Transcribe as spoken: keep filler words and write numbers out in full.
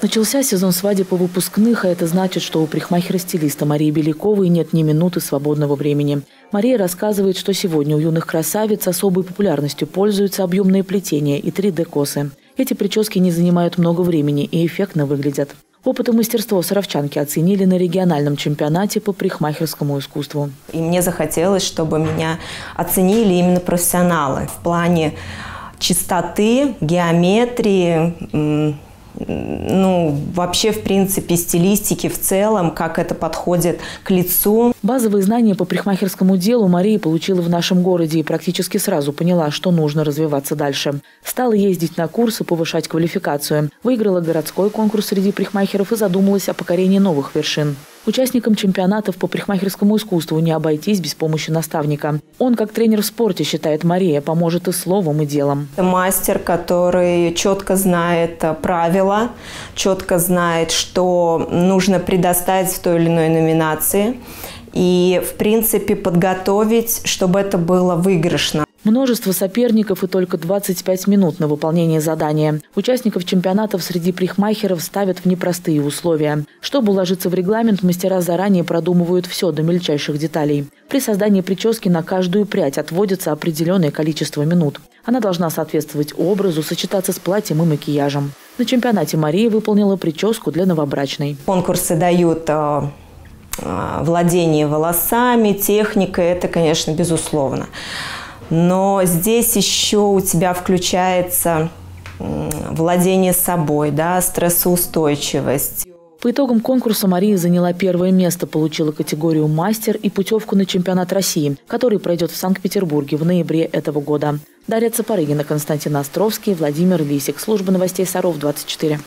Начался сезон свадеб и выпускных, а это значит, что у парикмахера-стилиста Марии Беляковой нет ни минуты свободного времени. Мария рассказывает, что сегодня у юных красавиц особой популярностью пользуются объемные плетения и три дэ-косы. Эти прически не занимают много времени и эффектно выглядят. Опыт и мастерство саровчанки оценили на региональном чемпионате по парикмахерскому искусству. И мне захотелось, чтобы меня оценили именно профессионалы в плане чистоты, геометрии, ну, вообще, в принципе, стилистики в целом, как это подходит к лицу. Базовые знания по парикмахерскому делу Мария получила в нашем городе и практически сразу поняла, что нужно развиваться дальше. Стала ездить на курсы, повышать квалификацию. Выиграла городской конкурс среди парикмахеров и задумалась о покорении новых вершин. Участникам чемпионатов по парикмахерскому искусству не обойтись без помощи наставника. Он, как тренер в спорте, считает Мария, поможет и словом, и делом. Это мастер, который четко знает правила, четко знает, что нужно предоставить в той или иной номинации. И, в принципе, подготовить, чтобы это было выигрышно. Множество соперников и только двадцать пять минут на выполнение задания. Участников чемпионатов среди парикмахеров ставят в непростые условия. Чтобы уложиться в регламент, мастера заранее продумывают все до мельчайших деталей. При создании прически на каждую прядь отводится определенное количество минут. Она должна соответствовать образу, сочетаться с платьем и макияжем. На чемпионате Мария выполнила прическу для новобрачной. Конкурсы дают владение волосами, техника, это, конечно, безусловно. Но здесь еще у тебя включается владение собой, да, стрессоустойчивость. По итогам конкурса Мария заняла первое место, получила категорию «Мастер» и путевку на чемпионат России, который пройдет в Санкт-Петербурге в ноябре этого года. Дарья Цапарыгина, Константин Островский, Владимир Лисик. Служба новостей Саров двадцать четыре.